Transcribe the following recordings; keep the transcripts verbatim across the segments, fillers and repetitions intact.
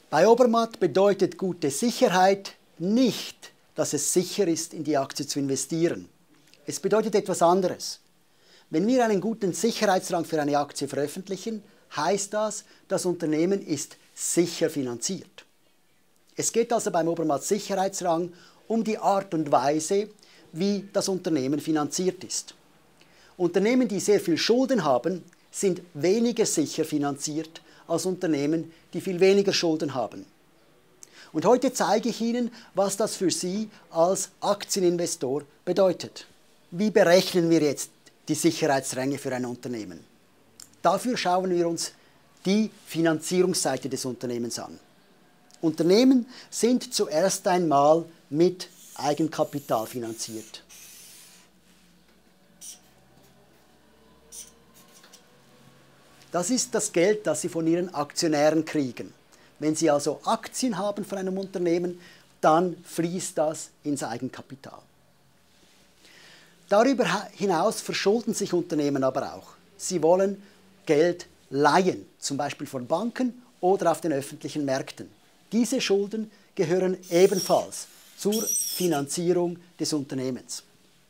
Bei Obermatt bedeutet gute Sicherheit nicht, dass es sicher ist, in die Aktie zu investieren. Es bedeutet etwas anderes. Wenn wir einen guten Sicherheitsrang für eine Aktie veröffentlichen, heißt das, das Unternehmen ist sicher finanziert. Es geht also beim Obermatt Sicherheitsrang um die Art und Weise, wie das Unternehmen finanziert ist. Unternehmen, die sehr viel Schulden haben, sind weniger sicher finanziert als Unternehmen, die viel weniger Schulden haben. Und heute zeige ich Ihnen, was das für Sie als Aktieninvestor bedeutet. Wie berechnen wir jetzt die Sicherheitsränge für ein Unternehmen? Dafür schauen wir uns die Finanzierungsseite des Unternehmens an. Unternehmen sind zuerst einmal mit Eigenkapital finanziert. Das ist das Geld, das Sie von Ihren Aktionären kriegen. Wenn Sie also Aktien haben von einem Unternehmen, dann fließt das ins Eigenkapital. Darüber hinaus verschulden sich Unternehmen aber auch. Sie wollen Geld leihen, zum Beispiel von Banken oder auf den öffentlichen Märkten. Diese Schulden gehören ebenfalls zur Finanzierung des Unternehmens.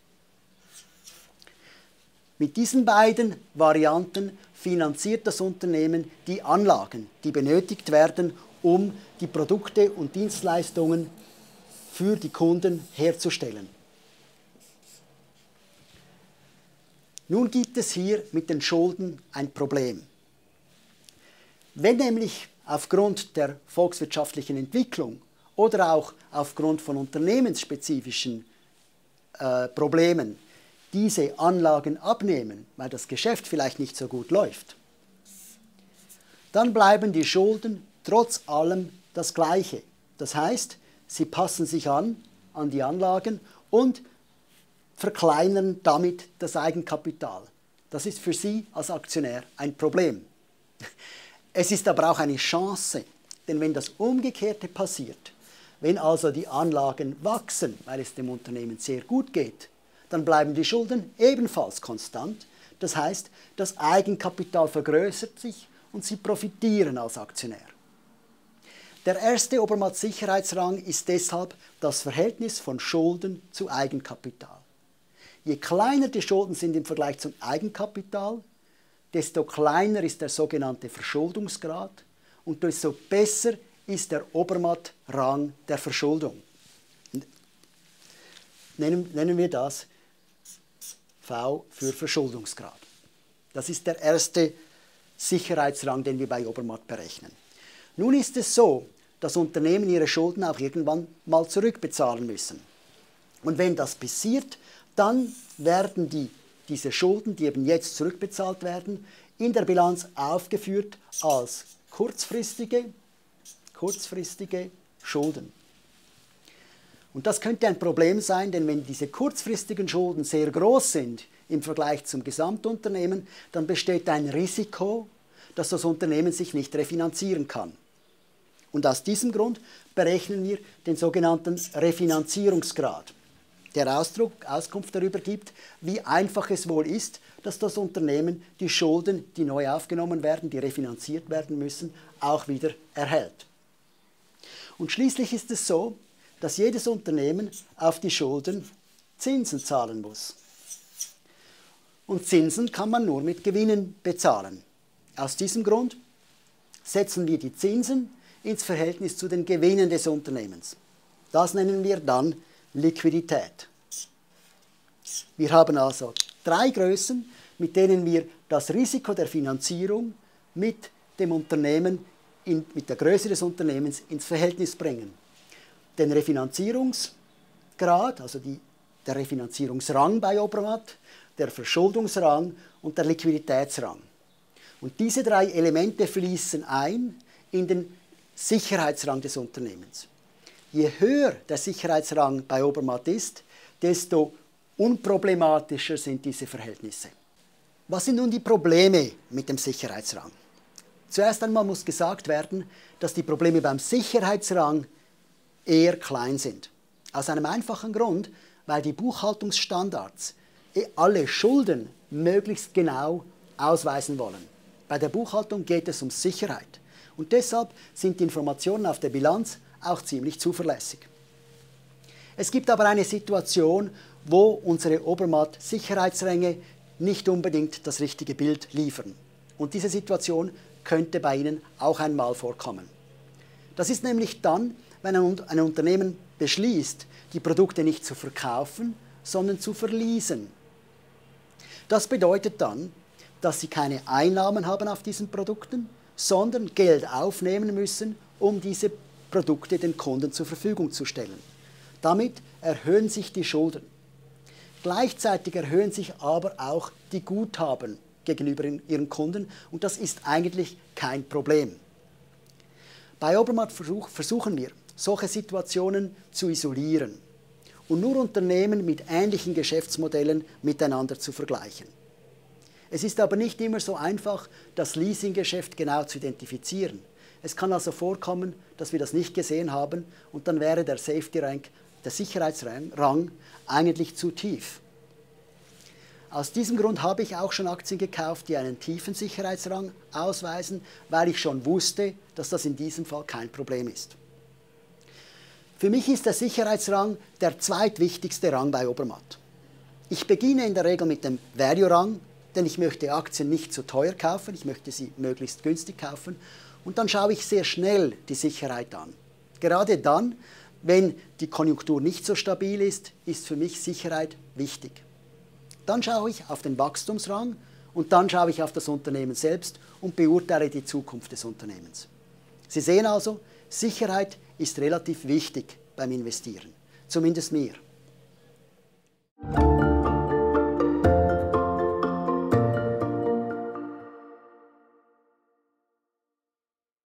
Mit diesen beiden Varianten finanziert das Unternehmen die Anlagen, die benötigt werden, um die Produkte und Dienstleistungen für die Kunden herzustellen. Nun gibt es hier mit den Schulden ein Problem. Wenn nämlich aufgrund der volkswirtschaftlichen Entwicklung oder auch aufgrund von unternehmensspezifischen äh, Problemen diese Anlagen abnehmen, weil das Geschäft vielleicht nicht so gut läuft, dann bleiben die Schulden trotz allem das Gleiche. Das heißt, sie passen sich an, an die Anlagen und verkleinern damit das Eigenkapital. Das ist für Sie als Aktionär ein Problem. Es ist aber auch eine Chance, denn wenn das Umgekehrte passiert, wenn also die Anlagen wachsen, weil es dem Unternehmen sehr gut geht, dann bleiben die Schulden ebenfalls konstant. Das heißt, das Eigenkapital vergrößert sich und Sie profitieren als Aktionär. Der erste Obermatt-Sicherheitsrang ist deshalb das Verhältnis von Schulden zu Eigenkapital. Je kleiner die Schulden sind im Vergleich zum Eigenkapital, desto kleiner ist der sogenannte Verschuldungsgrad und desto besser ist der Obermatt-Rang der Verschuldung. Nennen, nennen wir das V für Verschuldungsgrad. Das ist der erste Sicherheitsrang, den wir bei Obermatt berechnen. Nun ist es so, dass Unternehmen ihre Schulden auch irgendwann mal zurückbezahlen müssen. Und wenn das passiert, dann werden die, diese Schulden, die eben jetzt zurückbezahlt werden, in der Bilanz aufgeführt als kurzfristige, kurzfristige Schulden. Und das könnte ein Problem sein, denn wenn diese kurzfristigen Schulden sehr groß sind im Vergleich zum Gesamtunternehmen, dann besteht ein Risiko, dass das Unternehmen sich nicht refinanzieren kann. Und aus diesem Grund berechnen wir den sogenannten Refinanzierungsgrad, der Ausdruck, Auskunft darüber gibt, wie einfach es wohl ist, dass das Unternehmen die Schulden, die neu aufgenommen werden, die refinanziert werden müssen, auch wieder erhält. Und schließlich ist es so, dass jedes Unternehmen auf die Schulden Zinsen zahlen muss. Und Zinsen kann man nur mit Gewinnen bezahlen. Aus diesem Grund setzen wir die Zinsen ins Verhältnis zu den Gewinnen des Unternehmens. Das nennen wir dann Liquidität. Wir haben also drei Größen, mit denen wir das Risiko der Finanzierung mit dem Unternehmen, in, mit der Größe des Unternehmens ins Verhältnis bringen. Den Refinanzierungsgrad, also die, der Refinanzierungsrang bei Obermatt, der Verschuldungsrang und der Liquiditätsrang. Und diese drei Elemente fließen ein in den Sicherheitsrang des Unternehmens. Je höher der Sicherheitsrang bei Obermatt ist, desto unproblematischer sind diese Verhältnisse. Was sind nun die Probleme mit dem Sicherheitsrang? Zuerst einmal muss gesagt werden, dass die Probleme beim Sicherheitsrang eher klein sind. Aus einem einfachen Grund, weil die Buchhaltungsstandards alle Schulden möglichst genau ausweisen wollen. Bei der Buchhaltung geht es um Sicherheit. Und deshalb sind die Informationen auf der Bilanz auch ziemlich zuverlässig. Es gibt aber eine Situation, wo unsere Obermatt-Sicherheitsränge nicht unbedingt das richtige Bild liefern. Und diese Situation könnte bei Ihnen auch einmal vorkommen. Das ist nämlich dann, wenn ein Unternehmen beschließt, die Produkte nicht zu verkaufen, sondern zu verleasen. Das bedeutet dann, dass Sie keine Einnahmen haben auf diesen Produkten, sondern Geld aufnehmen müssen, um diese Produkte den Kunden zur Verfügung zu stellen. Damit erhöhen sich die Schulden. Gleichzeitig erhöhen sich aber auch die Guthaben gegenüber Ihren Kunden und das ist eigentlich kein Problem. Bei Obermatt versuchen wir, solche Situationen zu isolieren und nur Unternehmen mit ähnlichen Geschäftsmodellen miteinander zu vergleichen. Es ist aber nicht immer so einfach, das Leasinggeschäft genau zu identifizieren. Es kann also vorkommen, dass wir das nicht gesehen haben und dann wäre der Safety Rank, der Sicherheitsrang, eigentlich zu tief. Aus diesem Grund habe ich auch schon Aktien gekauft, die einen tiefen Sicherheitsrang ausweisen, weil ich schon wusste, dass das in diesem Fall kein Problem ist. Für mich ist der Sicherheitsrang der zweitwichtigste Rang bei Obermatt. Ich beginne in der Regel mit dem Value-Rang, denn ich möchte Aktien nicht zu teuer kaufen, ich möchte sie möglichst günstig kaufen. Und dann schaue ich sehr schnell die Sicherheit an. Gerade dann, wenn die Konjunktur nicht so stabil ist, ist für mich Sicherheit wichtig. Dann schaue ich auf den Wachstumsrang und dann schaue ich auf das Unternehmen selbst und beurteile die Zukunft des Unternehmens. Sie sehen also, Sicherheit ist relativ wichtig beim Investieren, zumindest mir.